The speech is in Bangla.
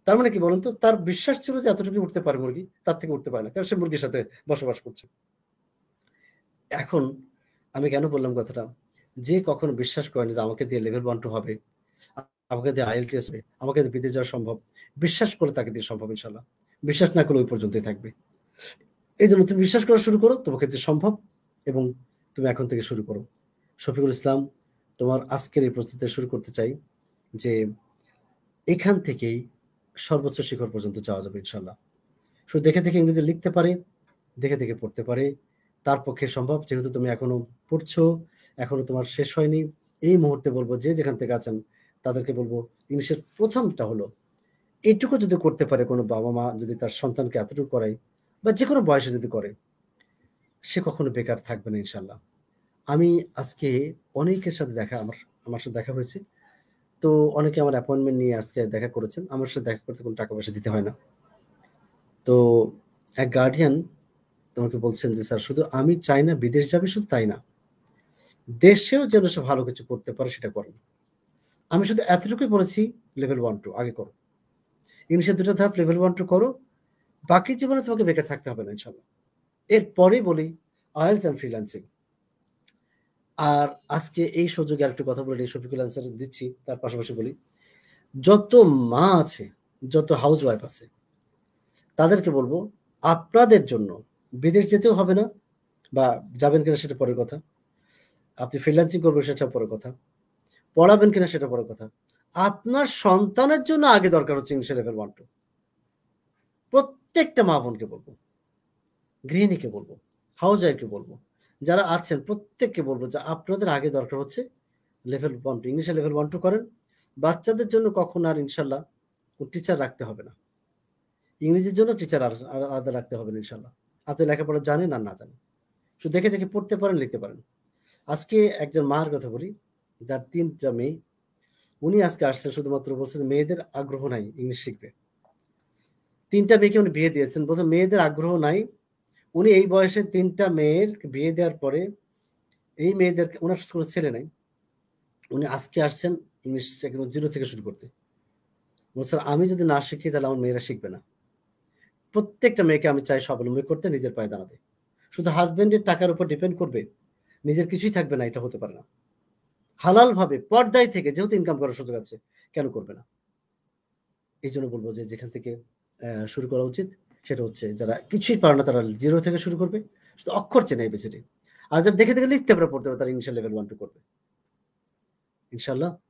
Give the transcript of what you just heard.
তার মানে কি বলুন তো, তার বিশ্বাস ছিল যে এতটুকু উঠতে পারে মুরগি, তার থেকে উঠতে পারে না, কারণ সে মুরগির সাথে বসবাস করছে। এখন আমি কেন বললাম কথাটা, যে কখনো বিশ্বাস করেনি যে আমাকে দিয়ে লেভেল 1 2 হবে, আমাকে দিয়ে IELTS হবে, আমাকে দিয়ে বিদেশ যাওয়া সম্ভব, বিশ্বাস করে তাকে দিয়ে সম্ভব ইনশাল্লাহ। বিশ্বাস না করলে ওই পর্যন্তই থাকবে। এই জন্য তুমি বিশ্বাস করা শুরু করো, তোমাকে দিয়ে সম্ভব, এবং তুমি এখন থেকে শুরু করো। শফিকুল ইসলাম, তোমার আজকের এই প্রস্তুতি শুরু করতে চাই যে এখান থেকেই সর্বোচ্চ শিখর পর্যন্ত যাওয়া যাবে ইনশাল্লাহ। শুধু দেখে দেখে ইংরেজি লিখতে পারে, দেখে দেখে পড়তে পারে, তার পক্ষে সম্ভব। যেহেতু তুমি এখনো পড়ছো, এখনো তোমার শেষ হয়নি, এই মুহূর্তে বলবো যে যেখান থেকে আছেন তাদেরকে বলবো, ইংলিশের প্রথমটা হলো এইটুকু যদি করতে পারে কোনো বাবা মা, যদি তার সন্তানকে এতটুকু করায়, বা যে কোনো বয়সে যদি করে, সে কখনো বেকার থাকবে না ইনশাল্লাহ। আমি আজকে অনেকের সাথে আমার সাথে দেখা হয়েছে, তো অনেকে আমার অ্যাপয়েন্টমেন্ট নিয়ে আজকে দেখা করেছেন। আমার সাথে দেখা করতে কোনো টাকা পয়সা দিতে হয় না। তো এক গার্ডিয়ান তোমাকে বলছেন যে স্যার, শুধু আমি চাই না বিদেশ যাবে, শুধু তাই না, দেশেও যেন সে ভালো কিছু করতে পারে সেটা করেন। আমি শুধু এতটুকুই বলেছি, লেভেল 1 2 আগে করো, ইংলিশের 2টা ধাপ লেভেল 1 2 করো, বাকি জীবনে তোমাকে বেকার থাকতে হবে না ইনশাল্লাহ। এরপরেই বলি IELTS অ্যান্ড ফ্রিল্যান্সিং। আর আজকে এই সুযোগে আরেকটু কথা বলে এই শফিকুল আনসার দিচ্ছি, তার পাশাপাশি বলি, যত মা আছে, যত হাউস ওয়াইফ আছে, তাদেরকে বলবো আপনাদের জন্য বিদেশ যেতেও হবে না, বা যাবেন কিনা সেটা পরের কথা, আপনি ফ্রিল্যান্সিং করবেন সেটা পরের কথা, পড়াবেন কিনা সেটা পরের কথা, আপনার সন্তানের জন্য আগে দরকার হচ্ছে ইংলিশ লেভেল 1 2। প্রত্যেকটা মা বোনকে বলবো, গৃহিণীকে বলবো, হাউস ওয়াইফকে বলবো, যারা আছেন প্রত্যেককে বলবো যে আপনাদের আগে দরকার হচ্ছে লেভেল 1 2, ইংলিশে লেভেল 1 2 করেন। বাচ্চাদের জন্য কখন আর ইনশাল্লাহ টিচার রাখতে হবে না, ইংরেজির জন্য টিচার আলাদা রাখতে হবে না ইনশাল্লাহ। আপনি লেখাপড়া জানেন আর না জানেন, শুধু দেখে দেখে পড়তে পারেন, লিখতে পারেন। আজকে একজন মার কথা বলি, যার 3টা মেয়ে, উনি আজকে আসছেন শুধুমাত্র বলছেন মেয়েদের আগ্রহ নাই ইংলিশ শিখবে। 3টা মেয়েকে উনি বিয়ে দিয়েছেন, বলছেন মেয়েদের আগ্রহ নাই। উনি এই বয়সে 3টা মেয়ের বিয়ে দেওয়ার পরে, এই মেয়েদের, ওনার কোনো ছেলে নাই, উনি আজকে আসছেন ইংলিশ একদম 0 থেকে শুরু করতে। বলছেন আমি যদি না শিখি তাহলে আমার মেয়েরা শিখবে না। প্রত্যেকটা মেয়েকে আমি চাই স্বাবলম্বী করতে, নিজের পায়ে দাঁড়াবে। শুধু হাজবেন্ডের টাকার উপর ডিপেন্ড করবে, নিজের কিছুই থাকবে না, এটা হতে পারে না। হালাল ভাবে পর্দায় থেকে যেহেতু ইনকাম করার সুযোগ আছে, কেন করবে না? এই জন্য বলবো যে যেখান থেকে শুরু করা উচিত সেটা হচ্ছে, যারা কিছুই পারে না তারা 0 থেকে শুরু করবে, শুধু অক্ষর চেনে এবিসিডি। আর যারা দেখে দেখে লিখতে পারে, পড়তে পারে, তারা ইংলিশ লেভেল 1 2 করবে ইনশাল্লাহ।